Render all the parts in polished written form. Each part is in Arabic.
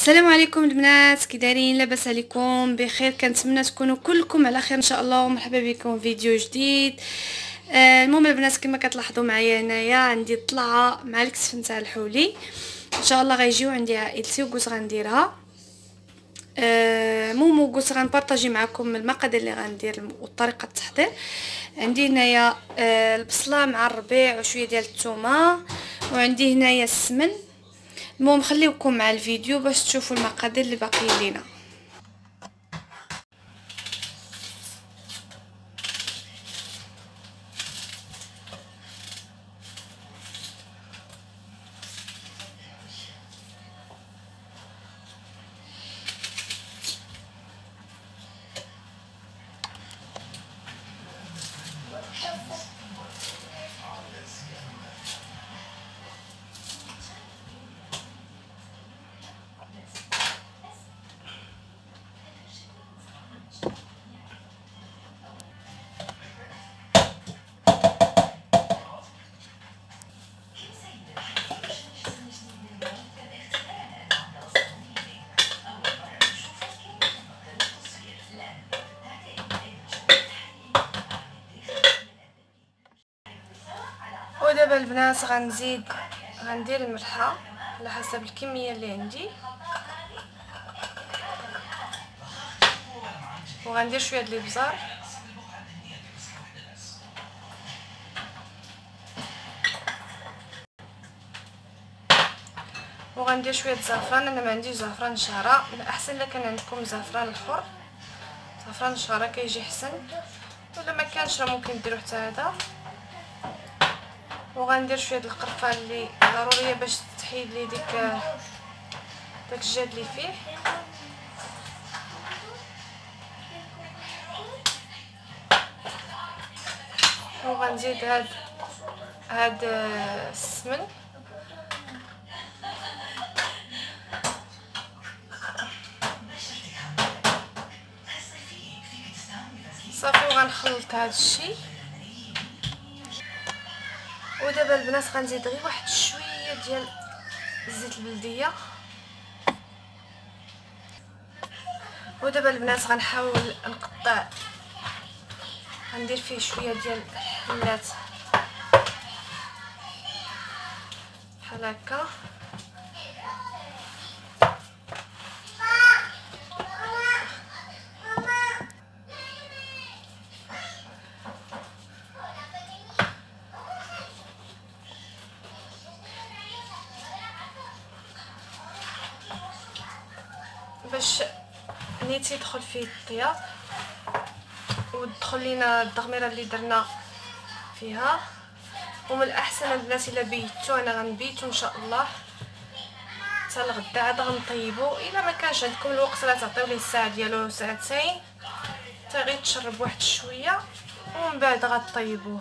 السلام عليكم البنات، كي دايرين؟ لاباس عليكم؟ بخير؟ كنتمنى تكونوا كلكم على خير ان شاء الله. ومرحبا بكم في فيديو جديد. المهم البنات، كما كتلاحظوا معايا هنايا عندي طلعه مع الكسف نتاع الحولي. ان شاء الله غيجيو عندي عائلتي وكوز غنديرها. المهم وكوز غنبارطاجي معكم المقادير اللي غندير وطريقه التحضير. عندي هنايا البصله مع الربيع وشويه ديال الثومه، وعندي هنايا السمن. المهم خليكم مع الفيديو باش تشوفوا المقادير اللي باقيين لينا. ودابا البنات غندير الملحه على حسب الكميه اللي عندي، وغندير شويه د الابزار، وغندير شويه الزعفران. انا ما عنديش زعفران شعره، من الاحسن الا كان عندكم زعفران الاخر، زعفران الشعره كيجي حسن، ولا ما كانش راه ممكن ديروا حتى هذا. وغندير شويه د القرفه اللي ضروريه باش تحيد لي داك الجاد اللي فيه. وغنزيد هاد السمن، صافي وغنخلط هاد الشيء. ودابا البنات غنزيد غير واحد شويه ديال الزيت البلديه. ودابا البنات غنحاول نقطع، غندير فيه شويه ديال الحلات بحال هكا. باش نيتي يدخل فيه الطياب وتدخل لينا الدغميره اللي درنا فيها. ومن الاحسن البنات الا بيتو، انا غنبيتو ان شاء الله حتى الغدا عاد غنطيبو. الا ما كانش عندكم الوقت راه تعطيو ليه الساعه ديالو ساعتين حتى غير تشرب واحد شويه، ومن بعد غطيبوه.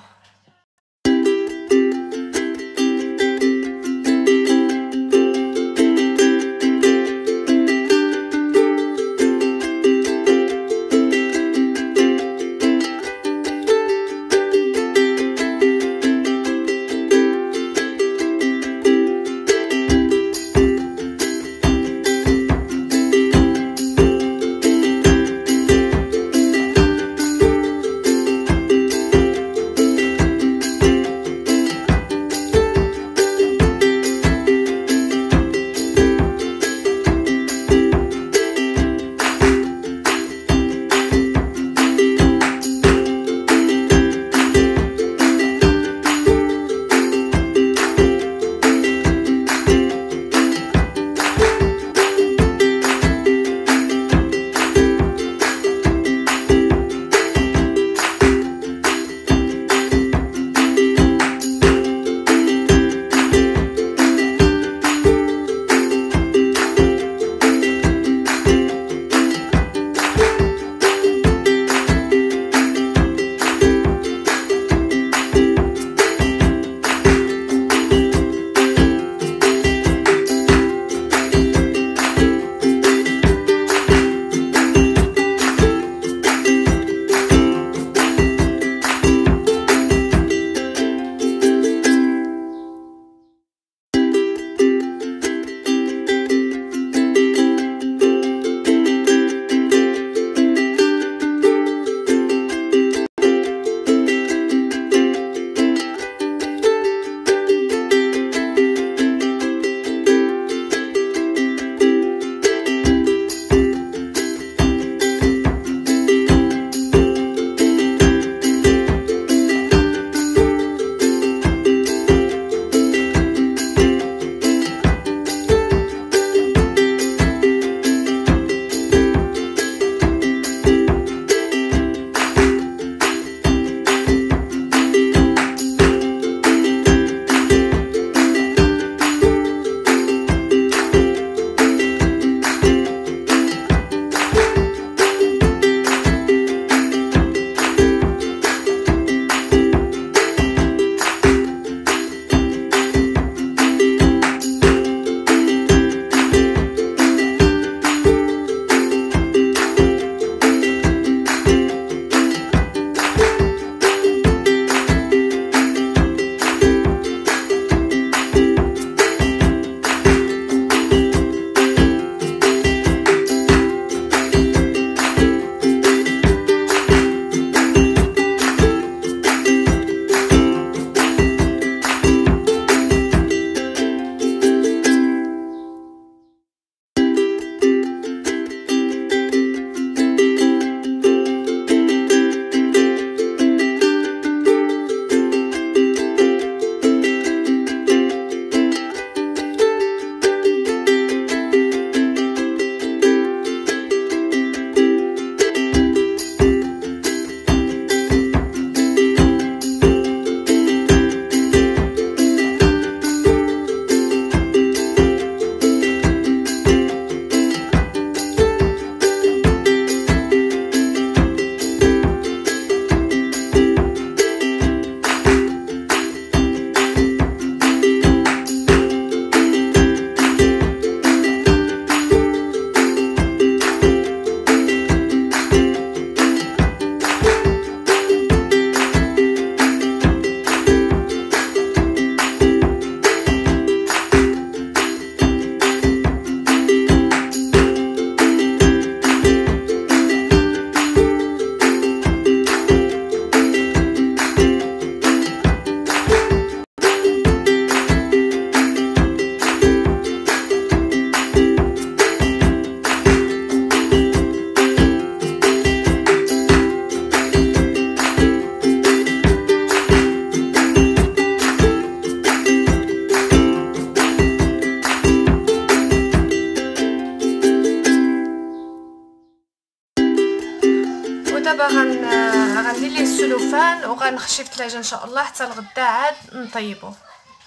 ودابا غنلي ليه السلوفان وغنخشي في الثلاجه ان شاء الله حتى الغدا عاد نطيبوه.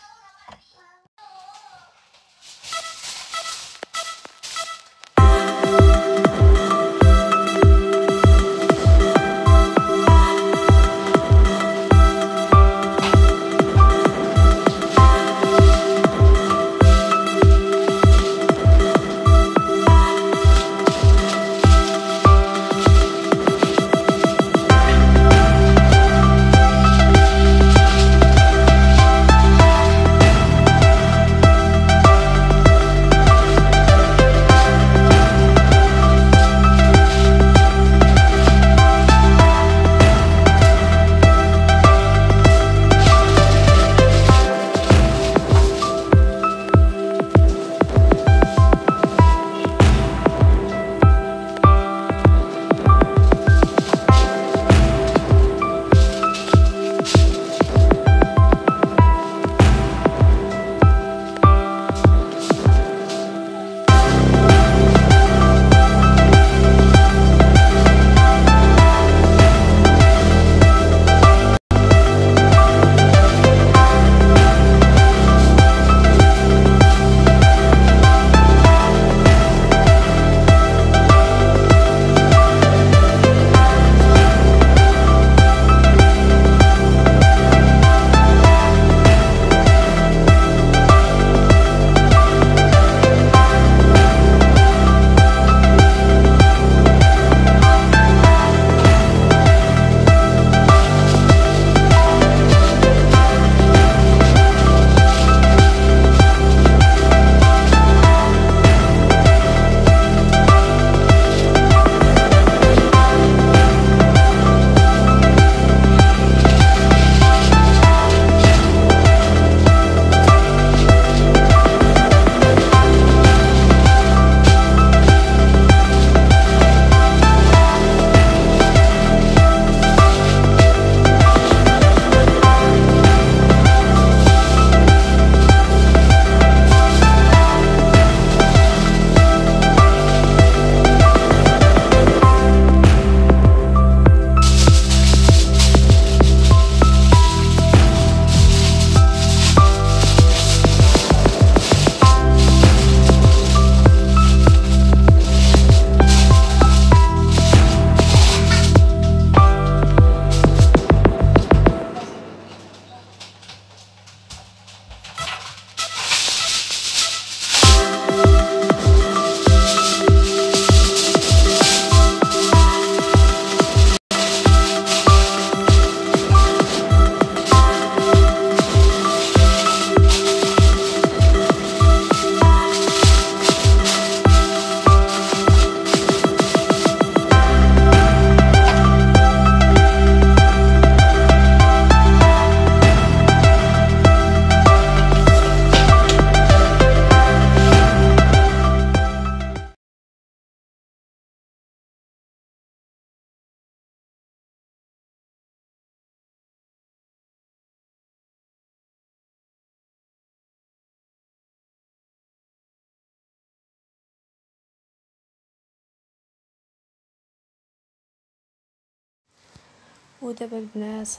ودابا البنات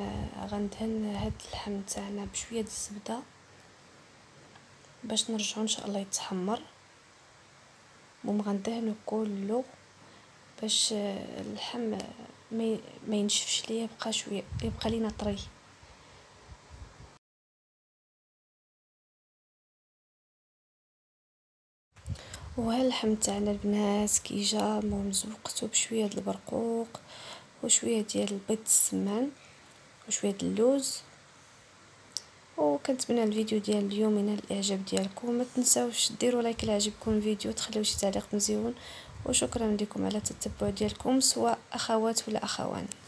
غندهن هاد اللحم تاعنا بشويه د الزبده باش نرجعو ان شاء الله يتحمر. غندهنو كله باش اللحم ما ينشفش ليا، يبقى لينا طري. وها اللحم تاعنا البنات كي جا مزوقته بشويه د البرقوق وشويه ديال البيض السمان وشويه د اللوز. وكنتمنى الفيديو ديال اليوم ينال الاعجاب ديالكم. ما تنساوش ديروا لايك الا عجبكم الفيديو، تخليو شي تعليق مزيون، وشكرا لكم على التتبع ديالكم سواء اخوات ولا اخوان.